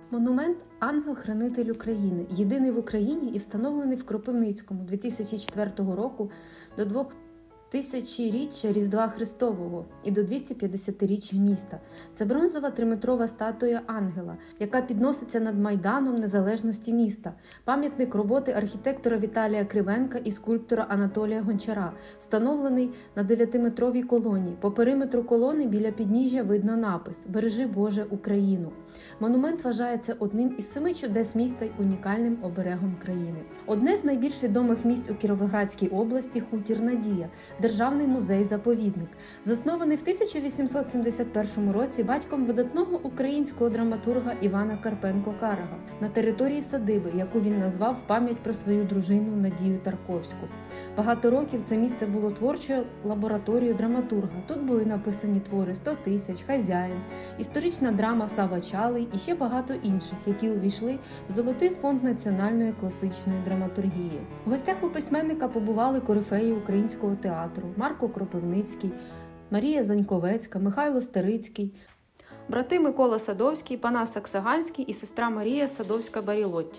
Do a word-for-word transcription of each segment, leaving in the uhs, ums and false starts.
Монумент «Ангел-хранитель України» єдиний в Україні і встановлений в Кропивницькому дві тисячі четвертого року до двохтисячоріччя Різдва Христового і до двістіп'ятдесятиріччя міста. Це бронзова триметрова статуя ангела, яка підноситься над Майданом Незалежності міста. Пам'ятник роботи архітектора Віталія Кривенка і скульптора Анатолія Гончара, встановлений на дев'ятиметровій колоні. По периметру колони біля підніжжя видно напис «Бережи Боже Україну». Монумент вважається одним із семи чудес міста й унікальним оберегом країни. Одне з найбільш відомих місць у Кіровоградській області – Хутір Надія, державний музей-заповідник. Заснований в тисяча вісімсот сімдесят першому році батьком видатного українського драматурга Івана Карпенка-Карого на території садиби, яку він назвав в пам'ять про свою дружину Надію Тарковську. Багато років це місце було творчою лабораторією драматурга. Тут були написані твори «сто тисяч», «Хазяїн», історична драма «Сава Чалий» і ще багато інших, які увійшли в Золотий фонд національної класичної драматургії. В гостях у письменника побували корифеї українського театру Марко Кропивницький, Марія Заньковецька, Михайло Стерицький, брати Микола Садовський, Панас Саксаганський і сестра Марія Садовська-Барілотті.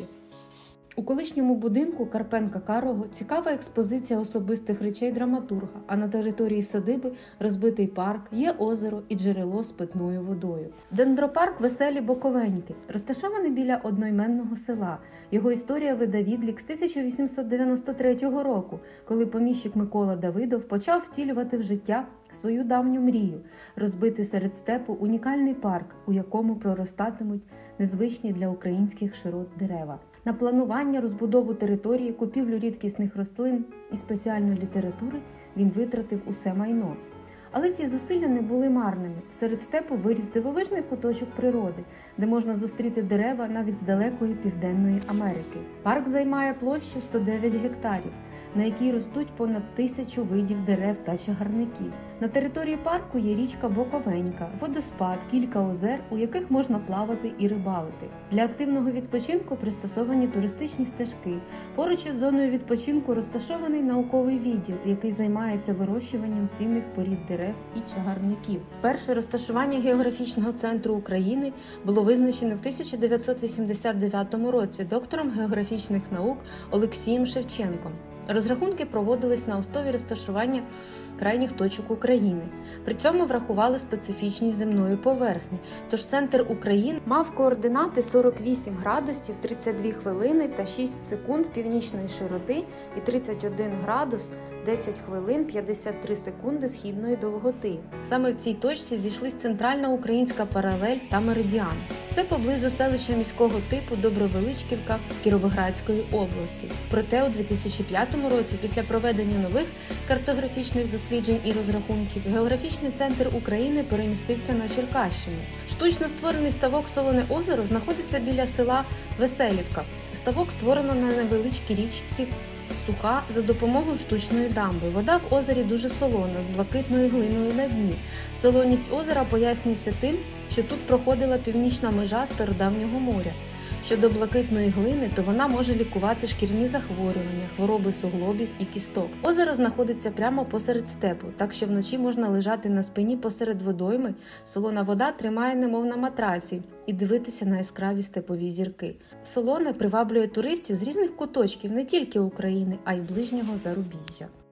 У колишньому будинку Карпенка-Карого цікава експозиція особистих речей драматурга, а на території садиби розбитий парк, є озеро і джерело з питною водою. Дендропарк «Веселі Боковеньки» розташований біля одноіменного села. Його історія веде відлік з тисяча вісімсот дев'яносто третього року, коли поміщик Микола Давидов почав втілювати в життя свою давню мрію – розбити серед степу унікальний парк, у якому проростатимуть незвичні для українських широт дерева. На планування, розбудову території, купівлю рідкісних рослин і спеціальної літератури він витратив усе майно. Але ці зусилля не були марними. Серед степу виріс дивовижний куточок природи, де можна зустріти дерева навіть з далекої Південної Америки. Парк займає площу сто дев'ять гектарів, на якій ростуть понад тисячу видів дерев та чагарників. На території парку є річка Боковенька, водоспад, кілька озер, у яких можна плавати і рибалити. Для активного відпочинку пристосовані туристичні стежки. Поруч із зоною відпочинку розташований науковий відділ, який займається вирощуванням цінних порід дерев і чагарників. Перше розташування географічного центру України було визначено в тисяча дев'ятсот вісімдесят дев'ятому році доктором географічних наук Олексієм Шевченком. Розрахунки проводились на основі розташування крайніх точок України. При цьому врахували специфічність земної поверхні, тож центр України мав координати сорок вісім градусів тридцять дві хвилини та шість секунд північної широти і тридцять один градус десять хвилин п'ятдесят три секунди східної довготи. Саме в цій точці зійшлись центральна українська паралель та меридіан. Це поблизу селища міського типу Добровеличківка Кіровоградської області. Проте у дві тисячі п'ятому році, після проведення нових картографічних досліджень і розрахунків, географічний центр України перемістився на Черкащину. Штучно створений ставок Солоне озеро знаходиться біля села Веселівка. Ставок створено на невеличкій річці Суха за допомогою штучної дамби. Вода в озері дуже солона, з блакитною глиною на дні. Солоність озера пояснюється тим, що тут проходила північна межа Стародавнього моря. Щодо блакитної глини, то вона може лікувати шкірні захворювання, хвороби суглобів і кісток. Озеро знаходиться прямо посеред степу, так що вночі можна лежати на спині посеред водойми, солона вода тримає немов на матраці, і дивитися на яскраві степові зірки. Солоне приваблює туристів з різних куточків не тільки України, а й ближнього зарубіжжя.